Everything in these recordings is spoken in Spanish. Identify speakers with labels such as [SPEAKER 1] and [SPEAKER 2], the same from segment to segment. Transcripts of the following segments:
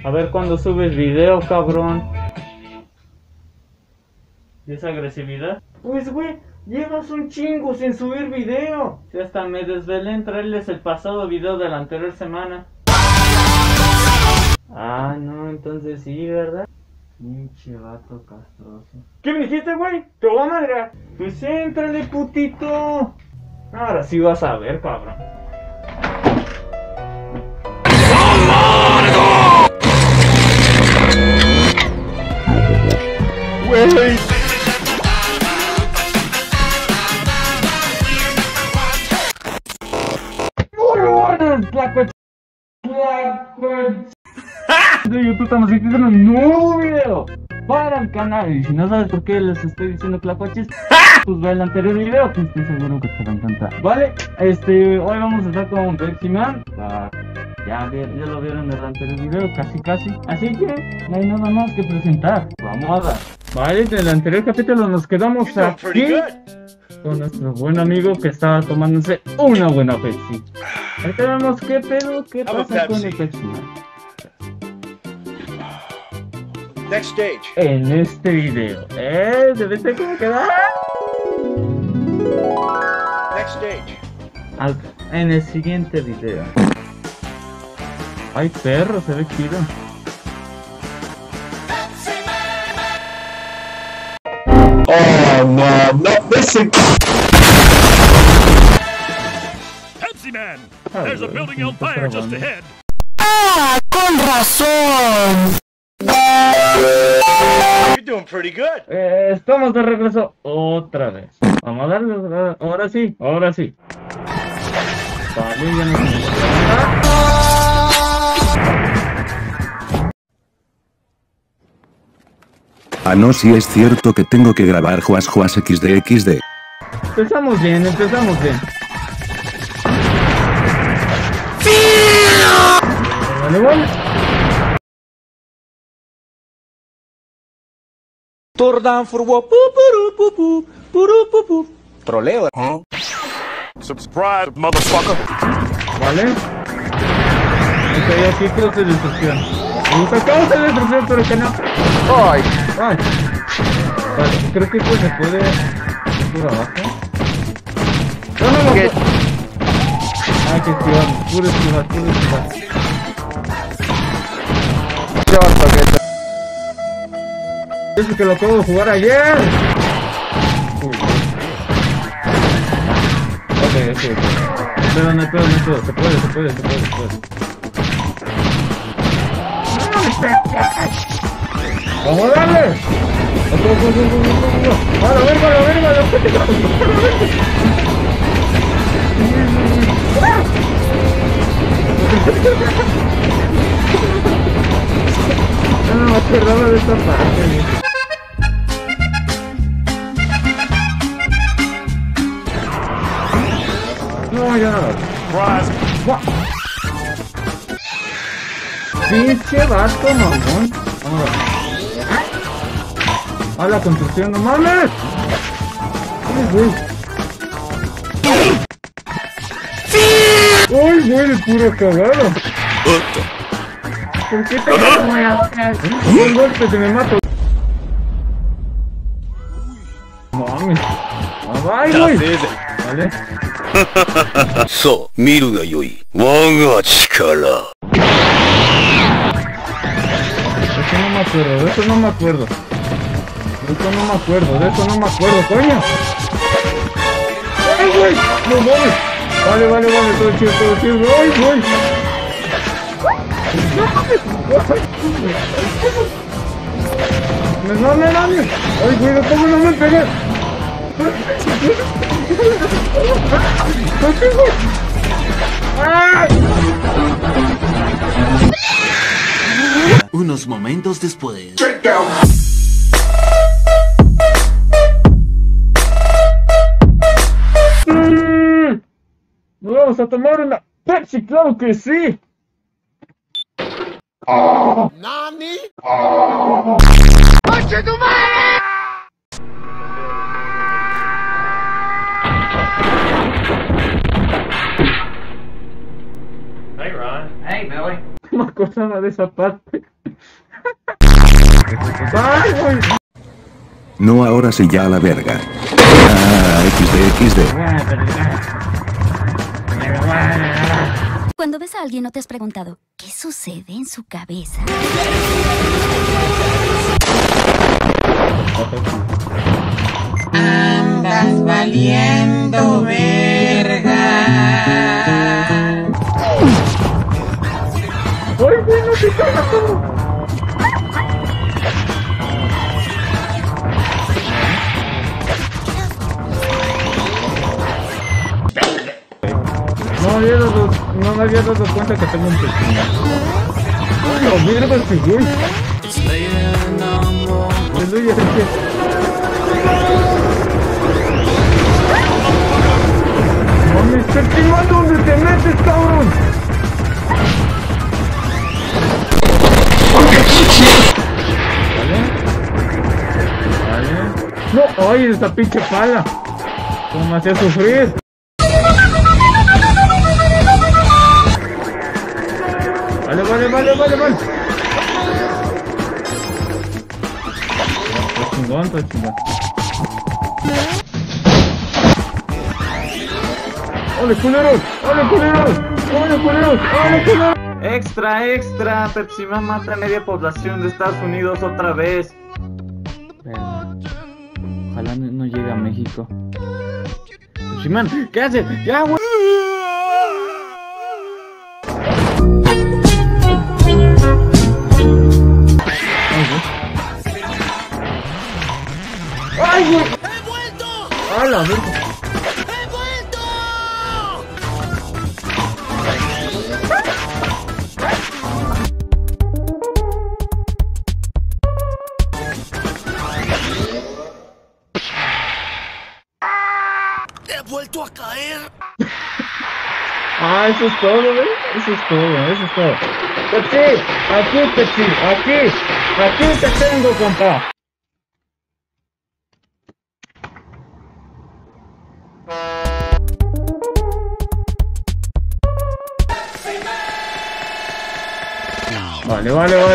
[SPEAKER 1] A ver cuándo subes video, cabrón. ¿Y esa agresividad? Pues, güey, llevas un chingo sin subir video. Si hasta me desvelé en traerles el pasado video de la anterior semana. Ah, no, entonces sí, ¿verdad? Pinche vato castroso. ¿Qué me dijiste, güey? ¡Te voy a madrear! Pues éntrale, putito. Ahora sí vas a ver, cabrón. Güey. De YouTube estamos haciendo un nuevo video para el canal. Y si no sabes por qué les estoy diciendo clacoches, pues ve el anterior video que estoy seguro que te va a encantar. Vale, hoy vamos a estar con Pepsi Man. Ya lo vieron en el anterior video, casi. Así que no hay nada más que presentar. Vamos a dar. Vale, en el anterior capítulo nos quedamos aquí con nuestro buen amigo que estaba tomándose una buena Pepsi. Ahorita vemos qué pedo, qué pasa con el Pepsi Man.
[SPEAKER 2] Next stage.
[SPEAKER 1] En este video, ¿debiste cómo quedar?
[SPEAKER 2] Next stage.
[SPEAKER 1] En el siguiente video. Ay, perro, se ve chido.
[SPEAKER 3] Oh no, not this again.
[SPEAKER 4] Pepsi Man! There's a building on fire just ahead.
[SPEAKER 5] ¡Ah, con razón!
[SPEAKER 2] You're doing pretty good.
[SPEAKER 1] Estamos de regreso otra vez. Vamos a darle, ahora sí. Vale, ya nos...
[SPEAKER 6] Ah no, sí es cierto que tengo que grabar Juas XD.
[SPEAKER 1] Empezamos bien. Vale.
[SPEAKER 3] Turdan for what? Troleo.
[SPEAKER 4] Subscribe, motherfucker.
[SPEAKER 1] Vale. Ok, aquí creo que destrucción. Nos sacamos de destrucción, pero que no. Ay. Vale, creo que pues se puede por abajo. No. Ay, que esquivar, puro esquivar. Eso que lo acabo de jugar ayer. Ok. Pero no puedo. Se puede. ¡Vamos a darle! ¡A la verga! No me acordaba de esta parte. No, ya no. Pinche vato, mamón. Vamos a la construcción, no mames. Uy, güey, de puro cagado. ¿Por qué te voy a hacer? Un golpe que me mato. Mames. Ay, güey. Vale.
[SPEAKER 4] そう、見るがよい。我が力。
[SPEAKER 1] De eso no me acuerdo. Coño. ¡Ay, güey! ¡No mames! Vale, todo chido. ¡Ay, güey! ¡No me mames! ¡Ay, güey! ¿Cómo no me pegué? ¡Ay!
[SPEAKER 5] Unos momentos después.
[SPEAKER 1] Nos vamos a tomar una Pepsi, claro que sí.
[SPEAKER 2] Nani?
[SPEAKER 5] ¡Conche tu madre!
[SPEAKER 1] No me acordaba de esa parte. ¡Ay, güey!
[SPEAKER 6] No, ahora sí ya a la verga. Ah, XD.
[SPEAKER 7] Cuando ves a alguien no te has preguntado, ¿qué sucede en su cabeza?
[SPEAKER 5] Andas valiendo verga.
[SPEAKER 1] ¡Ay, güey, no se caga todo! No me había dado cuenta que tengo un pequeño. ¡Uy, la mierda ese güey! Aleluya, ¡Mami, Pepsi, ¿dónde te metes, cabrón? ¿Vale? ¡No! ¡Ay, esa pinche pala! ¿Cómo me hacía sufrir? Vale. Está chingón. ¡Ole, culeros! Extra, Pepsi Man mata a media población de Estados Unidos otra vez. Ojalá no llegue a México. Pepsi Man, ¿qué haces? ¡Ya, güey! ¡Ay, güey! ¡He vuelto! ¡A la verga! ¡He vuelto!
[SPEAKER 5] ¡He vuelto a caer!
[SPEAKER 1] Ah, eso es todo, ¿eh? Eso es todo. Pepsi, aquí te tengo, compa. Vale.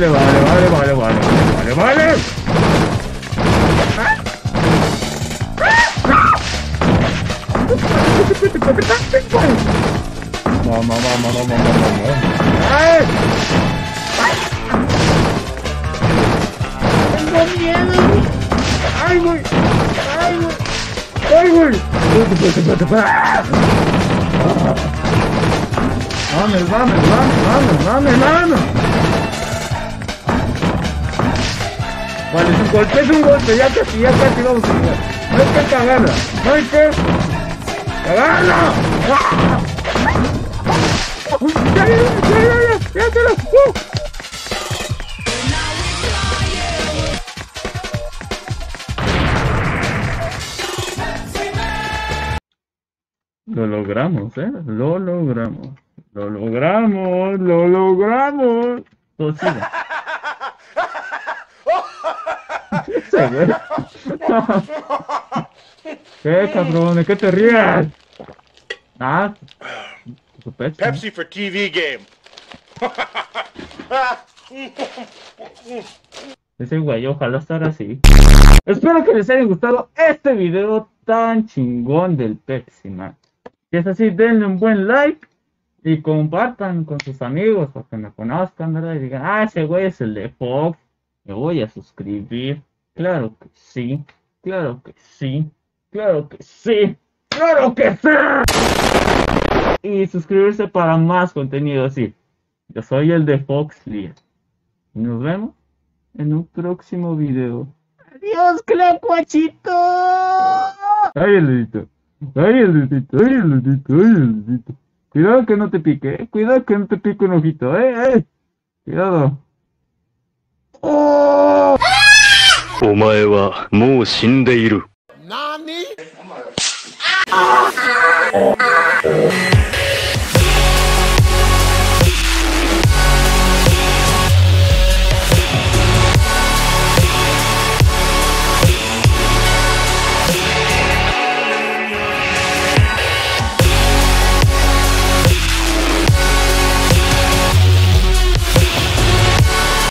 [SPEAKER 1] Vamos. ¡Ay! Tengo miedo. ¡Ay, güey! ¡Vamos! Vale, es un golpe, ya casi vamos a llegar. No hay que cagarla. ¡Ya se lo! Lo logramos, lo logramos. Tosiga. ¿Qué, cabrón? ¿De qué te rías?
[SPEAKER 2] Pepsi for TV game.
[SPEAKER 1] Ese güey, ojalá estar así. Espero que les haya gustado este video tan chingón del Pepsi Man. Si es así, denle un buen like y compartan con sus amigos para que me conozcan, ¿verdad? Y digan, ese güey es el de Fox. Me voy a suscribir. Claro que sí. Y suscribirse para más contenido así. Yo soy el de Fox Lee. Y nos vemos en un próximo video. ¡Adiós, clacuachito! ¡Ay, el dedito! Cuidado que no te pique, Cuidado que no te pique un ojito, Cuidado. ¡Oh!
[SPEAKER 4] お前はもう死んでいる。
[SPEAKER 2] Nani?